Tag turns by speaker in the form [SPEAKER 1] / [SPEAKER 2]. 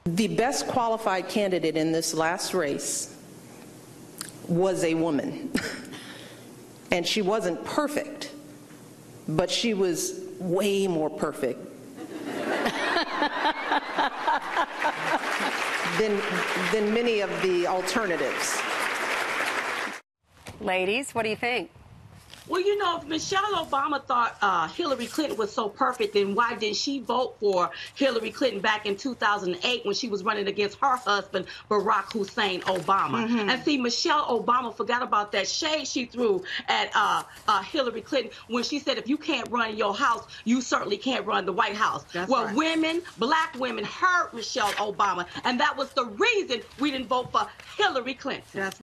[SPEAKER 1] The best qualified candidate in this last race was a woman. And she wasn't perfect, but she was way more perfect than many of the alternatives.
[SPEAKER 2] Ladies, what do you think?
[SPEAKER 3] Well, you know, if Michelle Obama thought Hillary Clinton was so perfect, then why didn't she vote for Hillary Clinton back in 2008 when she was running against her husband, Barack Hussein Obama? And see, Michelle Obama forgot about that shade she threw at Hillary Clinton when she said, if you can't run your house, you certainly can't run the White House.
[SPEAKER 2] That's
[SPEAKER 3] well,
[SPEAKER 2] right.
[SPEAKER 3] women, black women heard Michelle Obama, and that was the reason we didn't vote for Hillary Clinton.